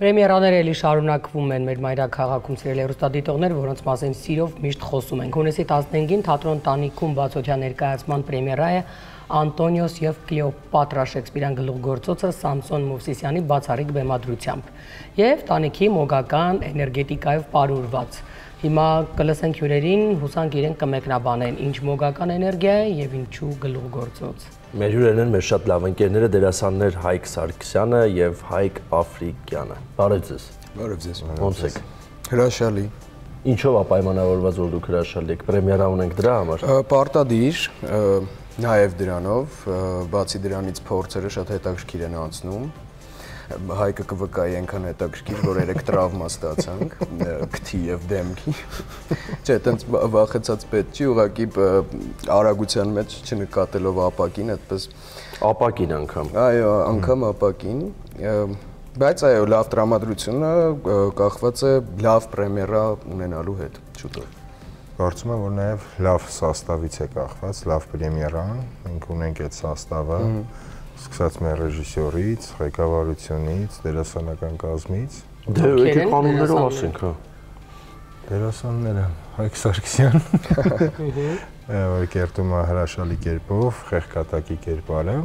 Պրեմիերաները էլի շարունակվում են մեր մայրաքաղաքում սիրելի հեռուստադիտողներ, որոնց մասին սիրով միշտ խոսում ենք։ Հունիսի 15-ին թատրոն տանիքում բացօթյա ներկայացման պրեմիերա է Անտոնիոս եւ Կլեոպատրա Շեքսպիրյան գլուխգործոցը Սամսոն Մովսիսյանի բացառիկ բեմադրությամբ եւ տանիքի մոգական էներգետիկայով պարուրված։ Հիմա կլսենք հյուրերին, հուսանք իրենք կմեկնաբանեն ինչ մոգական էներգիա է եւ ինչու գլուխգործոց։ Մեր հյուրերն են մեր շատ լավ ընկերները, դերասաններ Հայկ Սարգսյանը եւ Հայկ Աֆրիկյանը։ Բարև ձեզ։ Բարև ձեզ։ Ոնց եք։ Հրաշալի։ Ինչով է պայմանավորված, որ դուք հրաշալի եք։ Պրեմիերա ունենք դրա համար։ Պարտադիր, նաեւ դրանով, բացի դրանից փորձերը շատ հետաքրքիր են անցնում։ Հայկը կվկայի այնքան հետաքրքիր, որ երեք տրավմա ստացանք, քթի եւ դեմքի։ Չէ, այտենց վախեցած պետք չի, ուղղակի արագության մեջ չնկատելով ապակին, այդպես ապակին անգամ։ Այո, անգամ ապակին, բայց այո, լավ տրամադրությունը կախված է լավ պրեմիերա ունենալու հետ, շուտով։ Կարծում եմ, որ նաեւ լավ սաստավից է կախված, լավ պրեմիերա, մենք ունենք այդ սաստավը, սկսած մեր ռեժիսորից, ղեկավարությունից, դերասանական կազմից։ Դե եկեք անուններով ասենք, հա։ Դերասանները Հայկ Սարգսյան, որ կերտում է հրաշալի կերպով, խեղկատակի կերպարը։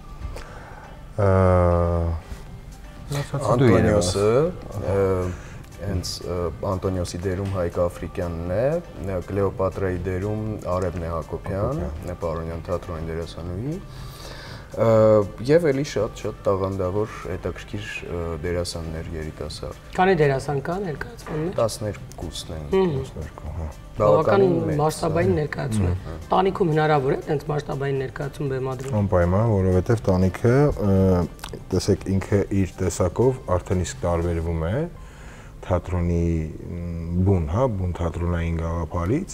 Անտոնիոսը, հենց Անտոնիոսի դերում Հայկ Աֆրիկյանն է, Կլեոպատրայի դերում Արևն է Հակոբյան, Պարոնյան թատրոնի դերասանուհի։ Եվ էլի շատ տաղանդավոր հետաքրքիր դերասաններ երիտասարդ։ Քանի դերասան կա ներկայացմաններ։ 12-ն են։ 12, հա։ Բավական մասշտաբային ներկայացում է։ Տանիքում հնարավոր է այդպես մասշտաբային ներկայացում բեմադրել։ Անպայման, որովհետև տանիքը, տեսեք, ինքը իր տեսակով արդեն իսկ տարբերվում է թատրոնի բուն, հա, բուն թատրոնային գաղափարից,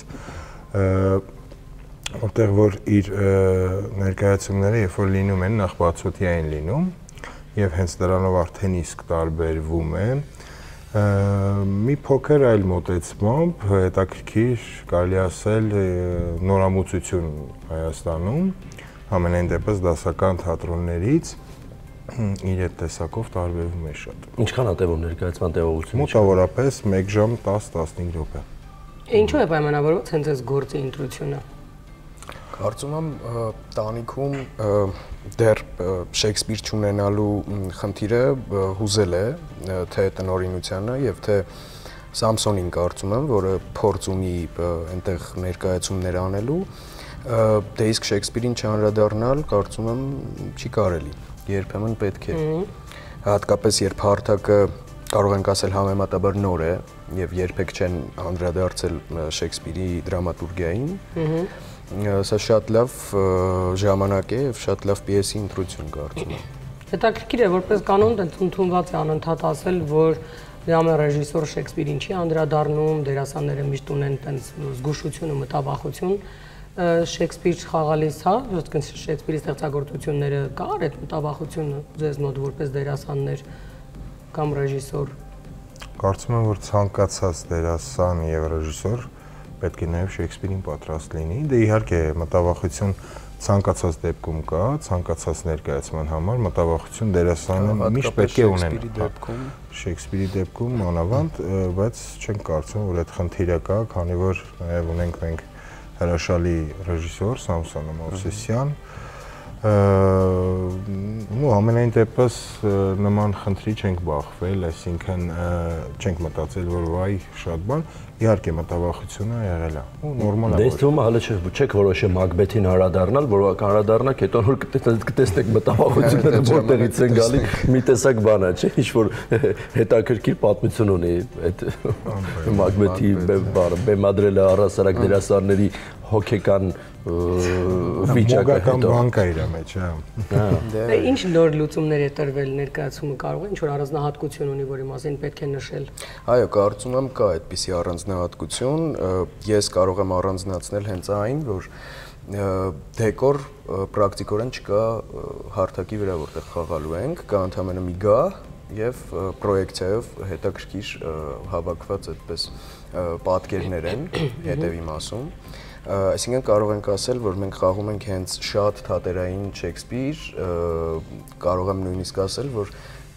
որտեղ որ իր ներկայացումները երբ որ լինում են, նախ բացօթյա են լինում եւ հենց դրանով արդեն իսկ տարբերվում է մի փոքր այլ մոտեցմամբ, հետաքրքիր, կարելի ասել նորամուծություն Հայաստանում, ամենայն դեպս դասական թատրոններից իր այդ տեսակով տարբերվում է շատ։ Ինչքան է տևում ներկայացման տևողությունը։ Մոտավորապես 1 ժամ 10-15 րոպե։ Ինչու է պայմանավորված հենց այս գործի ընտրությունը։ Կարծում եմ տանիքում դեռ Շեքսպիր չունենալու խնդիրը հուզել է թե տնօրինությանը եւ թե Սամսոնին կարծում եմ, որը փորձ ունի այնտեղ ներկայացումներ անելու, դե իսկ Շեքսպիրին չանդրադառնալ կարծում եմ չի կարելի, երբեմն պետք է։ Հատկապես երբ հարթակը կարող ենք ասել համեմատաբար նոր է եւ երբեք չեն անդրադարձել Շեքսպիրի դրամատուրգիային, սա շատ լավ ժամանակ է եւ շատ լավ պիեսի ընտրություն կարծում եմ։ Հետաքրքիր է, որպես կանոն դեռ ընդունված է անընդհատ ասել, որ դրամա ռեժիսոր Շեքսպիրին չի անդրադառնում, դերասանները միշտ ունեն տենց զգուշություն ու մտավախություն։ Շեքսպիր խաղալիս, հա, Շեքսպիրի ստեղծագործությունները կար այդ մտավախությունը ձեզ մոտ որպես դերասաններ կամ ռեժիսոր։ Կարծում եմ, որ ցանկացած դերասան եւ ռեժիսոր պետք է նաև Շեքսպիրին պատրաստ լինի։ Դե իհարկե մտավախություն ցանկացած դեպքում կա, ցանկացած ներկայացման համար մտավախություն դերասանը միշտ պետք է ունենա։ Շեքսպիրի դեպքում մանավանդ, բայց չենք կարծում, որ այդ խնդիրը կա, քանի որ նաև ունենք մենք հրաշալի ռեժիսոր Սամսոն Մովսիսյան, ու ամենայն դեպս նման խնդրի չենք բախվել, այսինքն չենք մտածել, որ վայ շատ բան, իհարկե մտավախությունը եղել է, ու նորմալ է։ Դե ինձ թվում է հələ չեք որոշել Մակբեթին հարադառնալ, որ կանրադառնաք, հետո նոր կտեսնեք մտավախությունները որտեղից են գալի, մի տեսակ բան է, չէ՞, ինչ որ հետաքրքիր պատմություն ունի այդ Մակբեթի բեմադրելը առհասարակ դերասանների հոգեկան վիճակը հետո բան կա իր մեջ, հա։ Ինչ նոր լուծումներ է տրվել ներկայացումը կարող է ինչ որ առանձնահատկություն ունի, որի մասին պետք է նշել։ Այո, կարծում եմ կա այդպիսի առանձնահատկություն, ես կարող եմ առանձնացնել հենց այն, որ դեկոր պրակտիկորեն չկա հարթակի վրա, որտեղ խաղալու ենք, կա ընդամենը մի գահ եւ պրոյեկցիայով հետաքրքիր հավաքված այդպես պատկերներ են հետևի մասում։ Այսինքն կարող ենք ասել, որ մենք խաղում ենք հենց շատ թատերային Շեքսպիր, կարող եմ նույնիսկ ասել, որ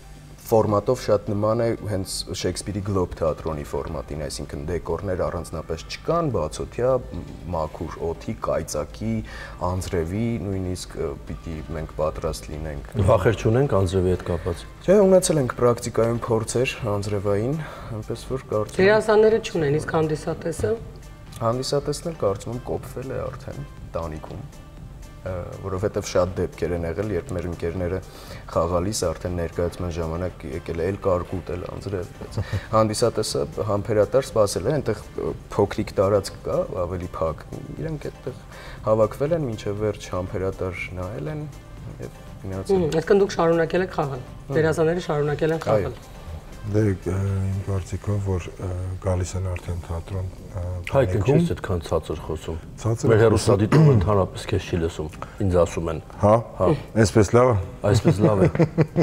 ֆորմատով շատ նման է հենց Շեքսպիրի գլոբ թատրոնի ֆորմատին, այսինքն դեկորներ առանձնապես չկան, բացօթյա, մաքուր օդի, կայծակի, անձրևի, նույնիսկ պիտի մենք պատրաստ լինենք։ Վախեր չունենք անձրևի հետ կապված։ Չէ, ունեցել ենք պրակտիկայում փորձեր անձրևային, այնպես որ կարծում եմ Դերասանները չունեն, իսկ հանդիսատեսը հանդիսատեսն էլ կարծում եմ կոփվել է արդեն տանիքում, որովհետև շատ դեպքեր են եղել, երբ մեր ընկերները խաղալիս արդեն ներկայացման ժամանակ եկել է էլ կարկուտ, էլ անձրև, բայց հանդիսատեսը համբերատար սպասել է, այնտեղ փոքրիկ տարածք կա, ավելի փակ, իրենք այդտեղ հավաքվել են, մինչև վերջ համբերատար նայել են եւ գնացել։ Այսինքն դուք շարունակել եք խաղալ, դերասանները շարունակել են խաղալ։ Դե իմ կարծիքով որ գալիս են արդեն թատրոն Հայկ ինչի՞ց այդքան ցածր խոսում։ Ցածր Մեր հեռուստադիտումը ընդհանրապես քեզ չի լսում։ Ինձ ասում են։ Հա, այսպես լավ է։ Այսպես լավ է։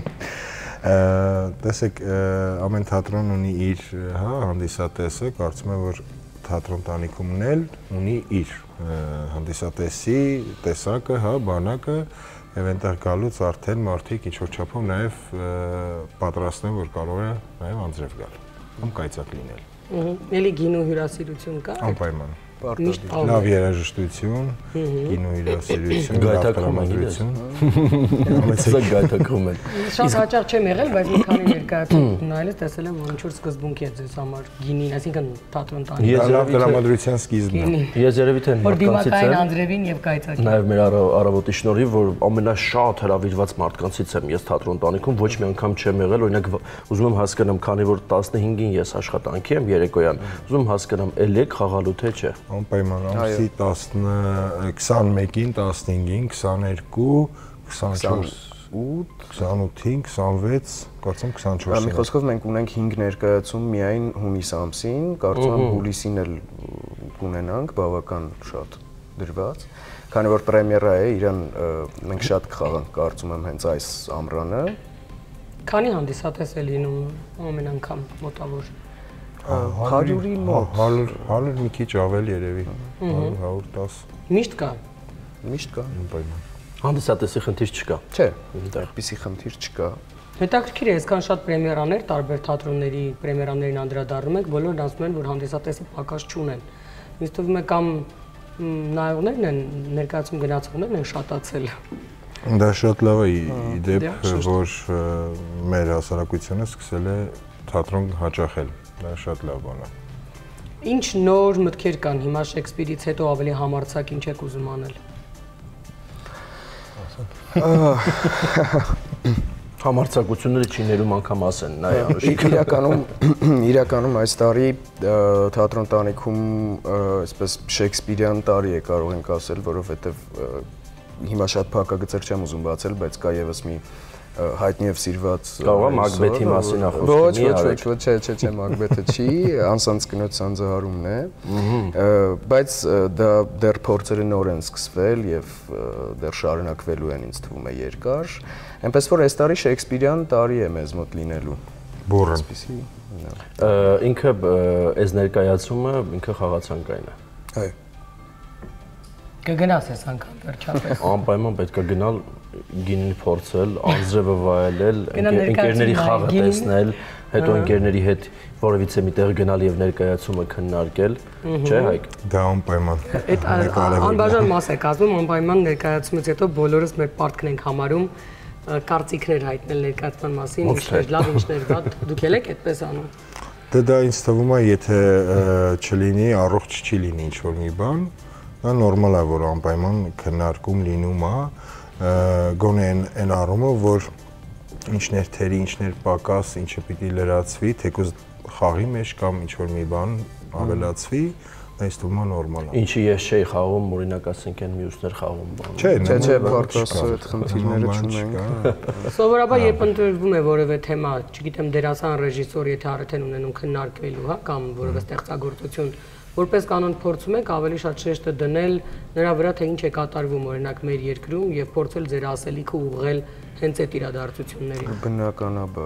Տեսեք, ամեն թատրոն ունի իր, հա, հանդիսատեսը, կարծում եմ որ թատրոն տանիքումն էլ ունի իր հանդիսատեսի տեսակը, հա, բանակը Եվ այնտեղ գալուց արդեն մարդիկ ինչ-որ չափով նաև պատրաստ են, որ կարող է նաև անձրև գալ, կամ կայծակ լինել։ Էլի գինու հյուրասիրություն կա։ Անպայման։ Միշտ Լավ երաժշտություն, գինու հյուրասիրություն, գայթակղում են։ Շատ հաճախ չեմ եղել, բայց մի քանի ներկայացում նայելս տեսել եմ, որ ինչ-որ սկզբունք է ձեզ համար գինին, այսինքն թատրոն տանի։ Լավ դրամատուրգիության սկիզբն է։ Ես երևի թե մարդկանցից եմ անձրևին եւ կայծակին։ Նաև մեր առավոտի շնորհիվ, որ ամենաշատ հրավիրված մարդկանցից եմ ես թատրոն տանիքում, ոչ մի անգամ չեմ եղել, օրինակ ուզում եմ հասկանամ, քանի որ 15-ին ես աշխատանքի եմ երեկոյան, ուզում եմ հասկանամ, ել եք խաղալու թե չէ։ Անպայման ամսի 21-ին, 15-ին, 22, 24, 28-ին, 26, կարծեմ 24-ին։ Մի խոսքով մենք ունենք 5 ներկայացում միայն հունիս ամսին, կարծում եմ հուլիսին էլ կունենանք բավական շատ դրված, քանի որ պրեմիերա է, իրան մենք շատ կխաղանք, կարծում եմ հենց այս ամռանը։ Քանի հանդիսատես է լինում ամեն անգամ մոտավոր 100-ի մոտ։ 100 մի քիչ ավել երևի, 110։ Միշտ կա։ Միշտ կա։ Անպայման։ Հանդիսատեսի խնդիր չկա։ Չէ, այդպիսի խնդիր չկա։ Հետաքրքիր է, այսքան շատ պրեմիերաներ, տարբեր թատրոնների պրեմիերաներին անդրադառնում եք, բոլորն ասում են, որ հանդիսատեսի պակաս չունեն։ Ինձ թվում է կամ նայողներն են, ներկայացում գնացողներն են շատացել։ Դա շատ լավ է իդեպ, որ մեր հասարակությունը սկսել է թատրոն հաճախել։ Դա շատ լավ բան է։ Ինչ նոր մտքեր կան հիմա Շեքսպիրից հետո ավելի համարձակ ինչ եք ուզում անել։ Համարձակությունները չիներում անգամ ասեն, նա է անուշիկ։ Իրականում այս տարի թատրոն տանիքում այսպես շեքսպիրյան տարի է կարող ենք ասել, որովհետև հիմա շատ փակագծեր չեմ ուզում բացել, բայց կա եւս մի հայտնի եւ սիրված կարող է Մակբեթի մասին խոսքը։ Ոչ, Մակբեթը չի, անսանց կնոջ սանձահարումն է, բայց դա դեռ փորձերը նոր են սկսվել եւ դեռ շարունակվելու են, ինձ թվում է երկար, այնպես որ այս տարի շեքսպիրյան տարի է մեզ մոտ լինելու։ Բուրըն։ Ինքը այս ներկայացումը ինքը խաղացանկային է։ Այո։ Կգնաս այս անգամ վերջապես։ Անպայման պետք է գնալ գինին փորձել, անձրևը վայելել, ընկերների խաղը տեսնել, հետո ընկերների հետ որևիցե մի տեղ գնալ եւ ներկայացումը քննարկել, չէ՞ Հայկ։ Դա անպայման։ Այդ անբաժան մաս է կազմում, անպայման ներկայացումից հետո բոլորս մեր պարտքն ենք համարում կարծիքներ հայտնել ներկայացման մասին, ինչներ լավ, ինչներ վատ, դուք եք այդպես անում։ Դե դա ինձ թվում է, եթե չլինի, առողջ չի լինի ինչ-որ մի բան, դա նորմալ է, որ անպայման քննարկում լինում է, գոնե այն առումով, որ ինչներ թերի, ինչներ պակաս, ինչը պիտի լրացվի, թեկուզ խաղի մեջ կամ ինչ-որ մի բան ավելացվի, դա ինձ թվում է նորմալ է։ Ինչի ես չէի խաղում, օրինակ ասենք այն մյուսներ խաղում բան։ Չէ, փառքաստու այդ խնդիրները չունենք։ Սովորաբար երբ ընտրվում է որևէ թեմա, չգիտեմ, դերասան, ռեժիսոր, եթե արդեն ունենում քննարկվելու, հա, կամ որևէ ստեղծագործություն, որպես կանոն փորձում եք ավելի շատ շեշտը դնել նրա վրա, թե ինչ է կատարվում օրինակ մեր երկրում եւ փորձել ձեր ասելիքը ուղղել հենց այդ իրադարձություններին։ Բնականաբար։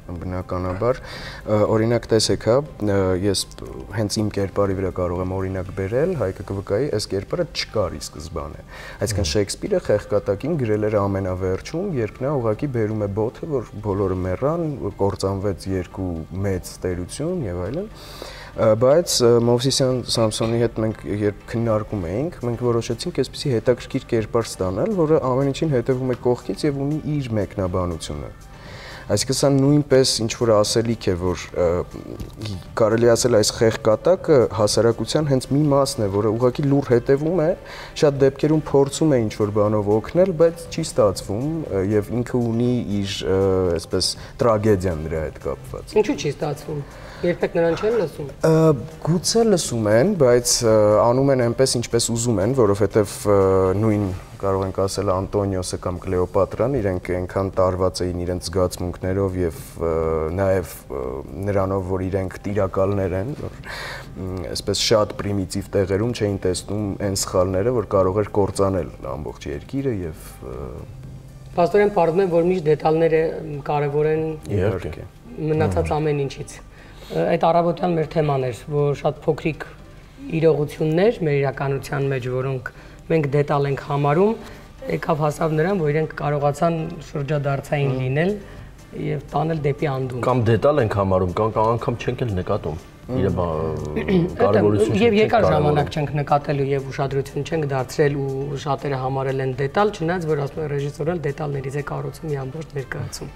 բնականաբար, օրինակ տեսեք, հա, ես հենց իմ կերպարի վրա կարող եմ օրինակ բերել, Հայկը կվկայի, այս կերպարը չկար ի սկզբանե։ Այսինքն Շեքսպիրը խեղկատակին գրել էր ամենավերջում, երբ նա ուղղակի բերում է բոթը, որ բոլորը մեռան, կործանվեց երկու մեծ տերություն եւ այլն։ Բայց Մովսիսյան Սամսոնի հետ մենք երբ քննարկում էինք, մենք որոշեցինք այսպիսի հետաքրքիր կերպար ստանալ, որը ամեն ինչին հետևում է կողքից եւ ունի իր մեկնաբանությունը։ Այսինքն սա նույնպես ինչ որ ասելիք է, որ կարելի ասել այս խեղկատակը հասարակության հենց մի մասն է, որը ուղղակի լուր հետևում է, շատ դեպքերում փորձում է ինչ որ բանով օգնել, բայց չի ստացվում եւ ինքը ունի իր այսպես տրագեդիան նրա հետ կապված։ Ինչու՞ չի ստացվում։ Երբեք նրան չեն լսում։ Գուցե լսում են, բայց անում են այնպես, ինչպես ուզում են, որովհետև նույն կարող ենք ասել Անտոնիոսը կամ Կլեոպատրան, իրենք այնքան տարված էին իրենց զգացմունքներով եւ նաեւ նրանով, որ իրենք տիրակալներ են, որ այսպես շատ պրիմիտիվ տեղերում չէին տեսնում այն սխալները, որ կարող էր կործանել ամբողջ երկիրը եւ Պաստորեն պարզվում է, որ միշտ դետալները կարևոր են իհարկե մնացած ամեն ինչից։ Այդ առավոտյան մեր թեման էր, որ շատ փոքրիկ իրողություններ մեր իրականության մեջ, որոնք մենք դետալ ենք համարում, եկավ հասավ նրան, որ իրենք կարողացան շրջադարձային լինել եւ տանել դեպի անդուն։ Կամ դետալ ենք համարում, կամ անգամ չենք էլ նկատում։ Իր կարևորությունը եւ երկար ժամանակ չենք նկատելու եւ ուշադրություն չենք դարձրել ու շատերը համարել են դետալ, չնայած որ ասում են ռեժիսորը դետալներից է կառուցում մի ամբողջ ներկայացում։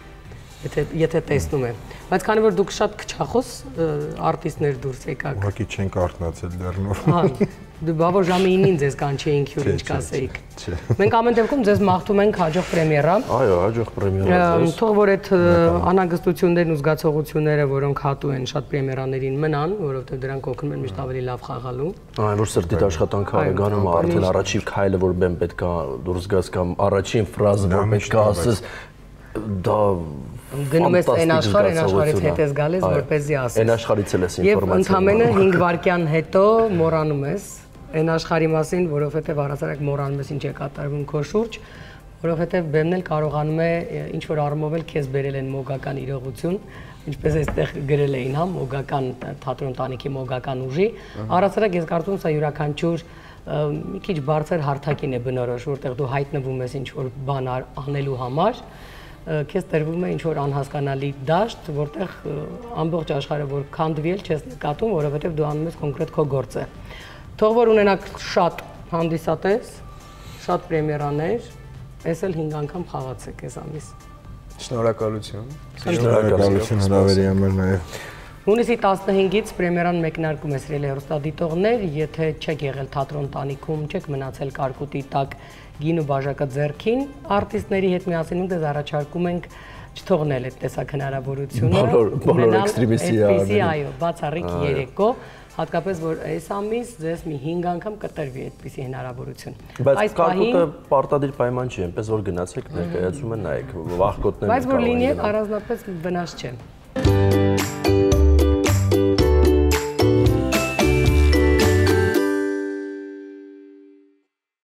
Եթե տեսնում եմ, բայց քանի որ դուք շատ քչախոս արտիստներ դուրս եկաք։ Ուղղակի չենք արթնացել դեռ նոր։ Հա, դու բավարար ժամը 9-ին ձեզ կանչեինք հյուր ինչ կասեիք։ Մենք ամեն դեպքում ձեզ մաղթում ենք հաջող պրեմիերա։ Այո, հաջող պրեմիերա։ Թող որ այդ անհանգստություններն ու զգացողությունները, որոնք հատու են շատ պրեմիերաներին մնան, որովհետև դրանք օգնում են միշտ ավելի լավ խաղալու։ Այն որ սրտիդ աշխատանքը արագանում է, արդեն առաջին քայլը որ բեմ պետքա դուրս գաս կամ առաջին ֆրազը որ պետքա ասես դա գնում ես այն աշխարհից հետ ես գալիս որպեսզի ասես։ Այն աշխարհից էլ ես ինֆորմացիա։ Եվ ընդամենը 5 վայրկյան հետո մոռանում ես այն աշխարհի մասին, որովհետև առասարակ մոռանում ես ինչ է կատարվում քո շուրջ, որովհետև բեմն էլ կարողանում է ինչ որ առումով էլ քեզ բերել են մոգական իրողություն, ինչպես այստեղ գրել էին, հա, մոգական թատրոն տանիքի մոգական ուժի։ Առասարակ ես կարծում եմ սա յուրաքանչյուր մի քիչ բարձր հարթակին է բնորոշ, որտեղ դու հայտնվում ես ինչ որ բան անելու համար, քեզ տրվում է ինչ որ անհասկանալի դաշտ, որտեղ ամբողջ աշխարհը որ քանդվի էլ չես նկատում, որովհետև դու անում ես կոնկրետ քո գործը։ Թող որ ունենաք շատ հանդիսատես, շատ պրեմիերաներ, ես էլ 5 անգամ խաղացեք այս ամիս։ Շնորհակալություն։ Շնորհակալություն հրավերի համար նաև։ Հունիսի 15-ից պրեմիերան մեկնարկում է սիրելի հեռուստադիտողներ, եթե չեք եղել թատրոն տանիքում, չեք մնացել կարկուտի տակ գին ու բաժակը ձեռքին, արտիստների հետ միասին դες առաջարկում ենք չթողնել այդ տեսակ հնարավորությունը։ Բոլոր էքստրեմիստի այո, բացառիկ երեկո, հատկապես որ այս ամիս ձեզ մի 5 անգամ կտրվի այդպիսի հնարավորություն։ Բայց կարկուտը պարտադիր պայման չի, այնպես որ գնացեք ներկայացումը նայեք, վախկոտներն Բայց որ լինի առանձնապես վնաս չէ։